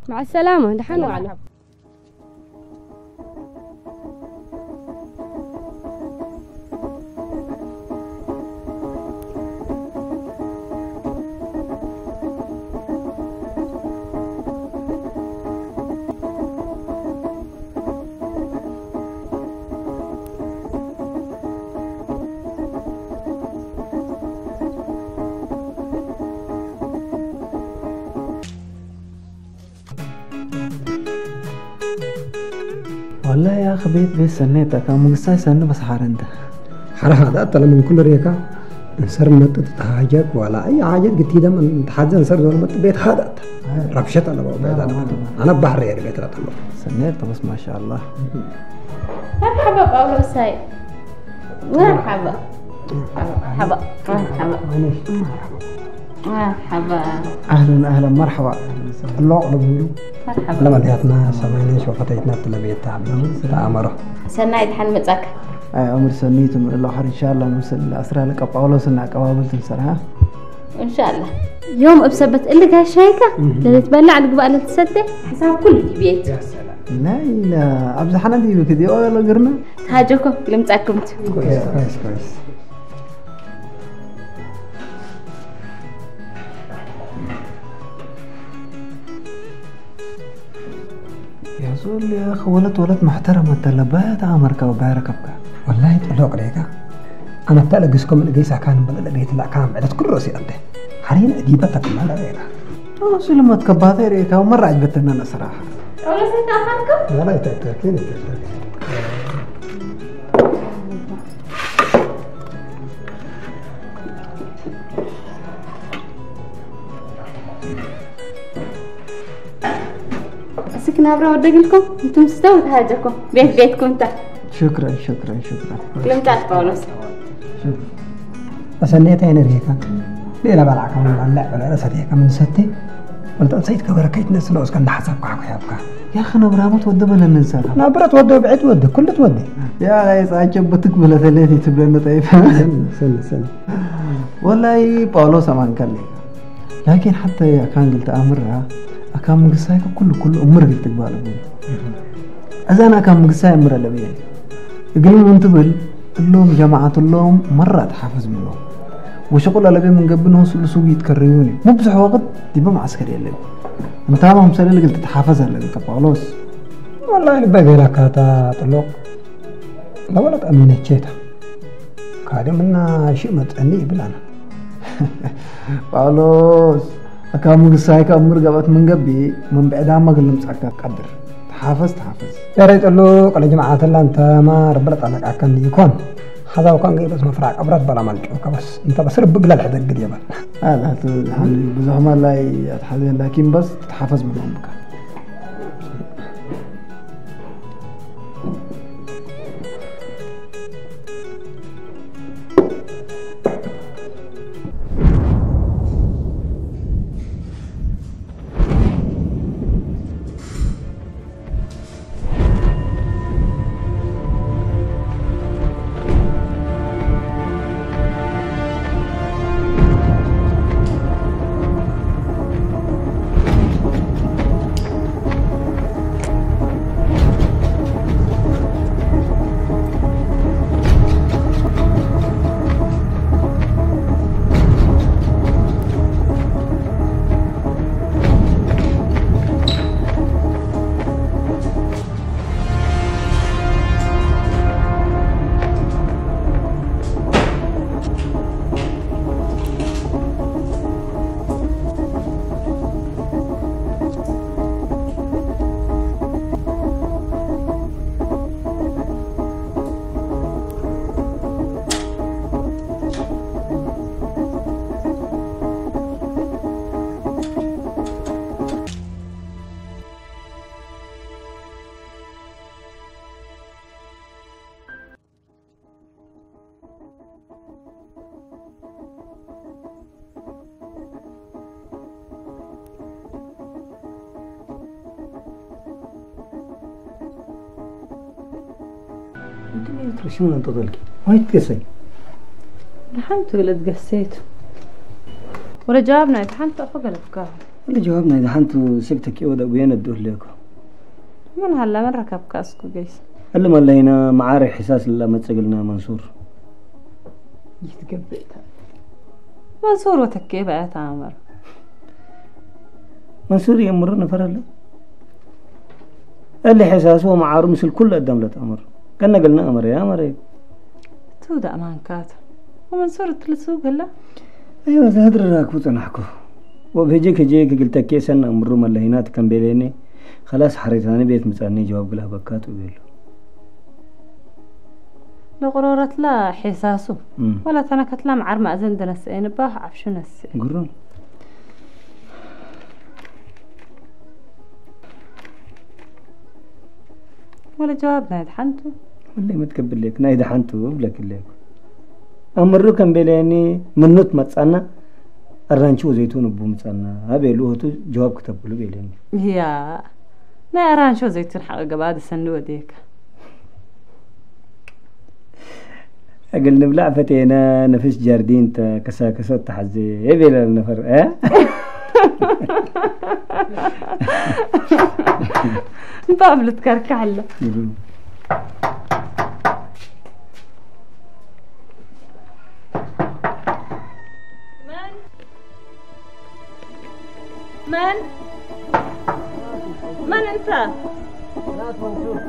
مع السلامة دحين وعلى والله يا أخي بيت سنيتها كان مقصاي سنة بس حارنته حرا هذا أطلع من كل ريكا نصر مت تتهاجك ولا أي حاجة قلت هذا من تحدث نصر دول مت بيت هذا ربشة أنا بقول أنا بحر يعني بيت لا طلع سنيتها بس ما شاء الله مرحبا بأولو ساي مرحبا مرحبا مرحبا أهلا مرحبا الله أقبله مرحبا لما لقيتنا سمعنا شوفتنا تلبية تعمره سنايد حن متذكر أي أمر سنيت من الآخر إن شاء الله مسل أسرع لك أبغى سنة قبابل تنسرها إن شاء الله يوم بسبت إلك هالشيكة لنتبلع على قبائل التسدي حساب كل بيت يا سلام لا أبز حنا دي بكدي ولا قرنا هاجوكم لم تأكمت كويس يا زول يا أخي ولد محترم التلبات عمرك وباركبك والله تقولك ريكا أنا بتلقسكم اللي جيسا كان بلد بيت لا كان بعد كل رأسي أنت حرين أديبتك ما ريكا شو لما تكباتي ريكا ومرة عجبتنا أنا صراحة أولا سيدة أخانكم والله تأكيد سكنا برا ودق لكم انتم استوت هاجكم بيتكم انت شكرا لم تعرف بولس بس النيت هنا ريكا ليلا بلعك من لا ولا سديك من ستي قلت نسيت كبركيت نسلوس كان حسبك حيابك يا أخي نبرة تودي بلا ننسى نبرة تودي بعيد ودي كل تودي يا غيس عجبتك بلا ثلاثي تبلنا طيب سن والله باولوس أمان كان لي لكن حتى يا كان قلت أمرها أكان مقصايك كل أمر قلت قبال أبوي أذا أكان مقصاي أمر اللي يقولون منتبل اللهم جماعة اللهم مرة تحافظ منهم وشغل اللي من قبلهم سلسوا يتكرروني مو بصح وقت ديبا معسكري اللي انت ما مسألة اللي قلت تحافظها اللي كبالوس والله اللي باقي لك هذا طلق لا ولا تأمين الشيطة كادي منا شيء ما تأنيه بلانا بالوس أكان مقصايك أمر قبت من قبي من بعدها ما قلت مسعك قدر تحافظ يا ريت اللوق على جماعة الله انت ما ربلت عليك أكن يكون هذا وكان قيل اسمه فراق أبرد بلا ملجوك بس انت بس ربك للحدق قريبا هذا بزعما لا يتحدث لكن بس تحافظ من أمك شو من تطلقي؟ هاي تقسي لحنت ولد قسيته ولا جابنا يتحنت فوق الأفكار اللي جوابنا إذا حنتو سكتك يودا وين الدور ليكو من هلا من ركب كاسكو جيس هلا ما لينا معاري حساس اللي ما تسجلنا منصور يتقبيتها منصور وتكي بقى تعمر منصور يمر نفر هلا اللي حساسه معارو مثل كل قدام له أمر كنا قلنا أمر يا أمر تودا أمانكات ومنصور تلسوق هلا أيوة هدر راكو تنحكو وبهجيك قلت كيس أنا أمر ملهينات كان بيليني خلاص حريتاني بيت متعني جواب قلها بكات وبيلو لغرورة لا حساسه ولا تنكت لا معر مأذن دنسين باه عفشو نسي قرون ولا جواب نايد حنتو والله ما تقبل لك نايد حنتو بلك لك أمرو كان بيليني منوت متصانا الرانشو زيتون بو متصانا هبيلو هتو جواب كتب له بيليني يا لا أرانشو زيتون حق بعد السنو ديك أقل نبلع فتينا نفس جاردين تا كسا كسا تحزي يبيل النفر بابل تكركع له من انت؟ لا تنسوا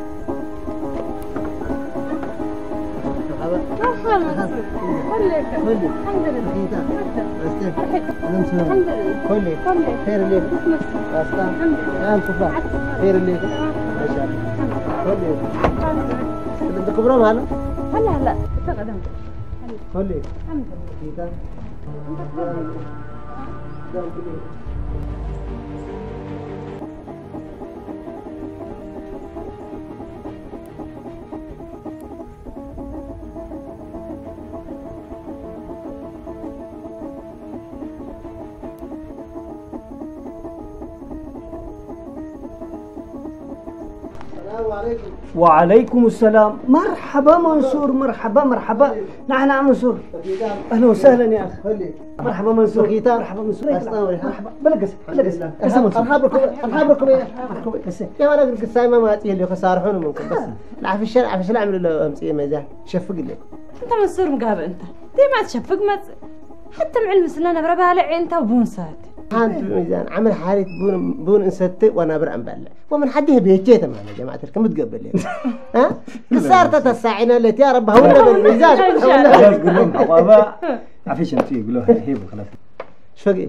وعليكم السلام. مرحبا منصور. مرحبا نحن منصور. اهلا وسهلا يا اخي. مرحبا منصور. مرحبا منصور. مرحبا بلقس مرحبا بكم يا ولد القصاي ما تجي اللي خسارحون منكم بس لا في الشارع اعمل له امسيه ميزان شفق لك انت منصور مقابل انت دي ما تشفق ما حتى مع المسلانه بربالع انت وبون سات هانت الميزان عمل حالة بون انستي وانا برأم بلع ومن حدها بيجيتها معنا جماعة الكم تقبل لي ها كسارت تساعينا اللي يا رب هونا بالميزان خلاص قولهم بابا عفيش انت يقولوا هيبوا خلاص شو فقي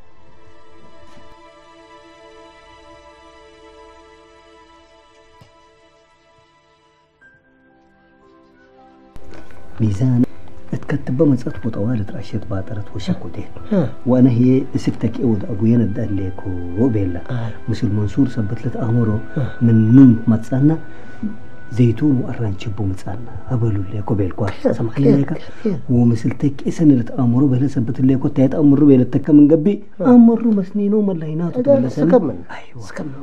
ميزان اتكتب مصطفى طوال تراشيت باطرت وشكوتين وانا هي سكتك اود ابوينا داليكو وبيلا مسل منصور ثبتلت امره من نوم متصنا زيتون وارانشبو متصنا ابلو ليكو بيلكو سمح ليك ومسلتك اسنلت امره بلا ثبت ليكو تايت امره بيلتك من قبي امره مسنينو ملهينات سكمن ايوه سكمن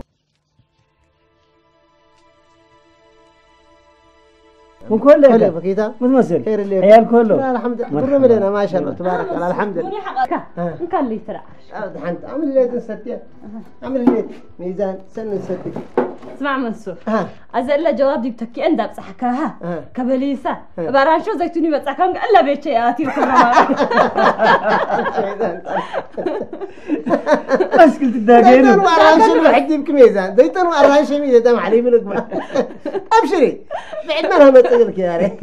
من كل هلا بكيتا متمثل خير الليل عيال كله لا الحمد لله كله ملينا ما شاء الله تبارك الله الحمد لله ان كان لي ترى انت عمل لي تنستي عمل لي ميزان سن نستي اسمع منصور ازل جواب دي بتكي اندا بصحكها كبليسه برانشو زيتوني بصحكم الا بيتياتي وكرما بس قلت الداقين زيتون وارانشو واحد يمكن ميزان زيتون وارانشو ميزان علي بلقمه ابشري بعد ما لها تقولك يا ري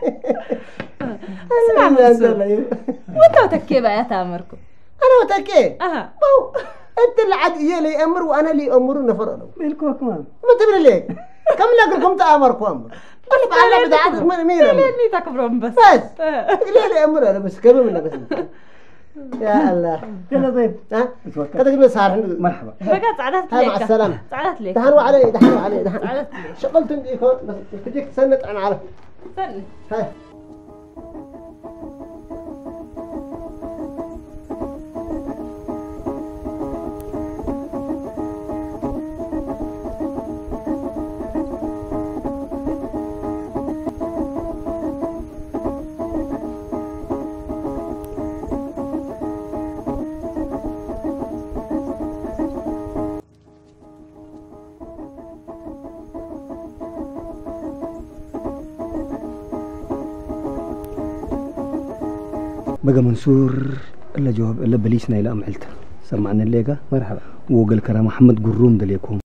اسمع منصور وانت تكي بقى يا تامركم انا وتكي انت اللي عاد لي امر وانا لي امر نفر مالكوا كمان ما تبري ليك كم لكم تامركم امر قل بعد بدعات من مين ليه تكبرون بس ليه امر انا بس كم من بس يا الله يلا طيب ها كذا كنا صار مرحبا بقى سعدت لك مع السلامه سعدت لك دهنوا علي سعدت شغلت عندي بس تجيك سنت انا عارف استنى هاي بقى منصور إلا جواب إلا بليسنا إلى أمعلته سمعنا الليقة مرحبا وقال كرا محمد قروم دليكم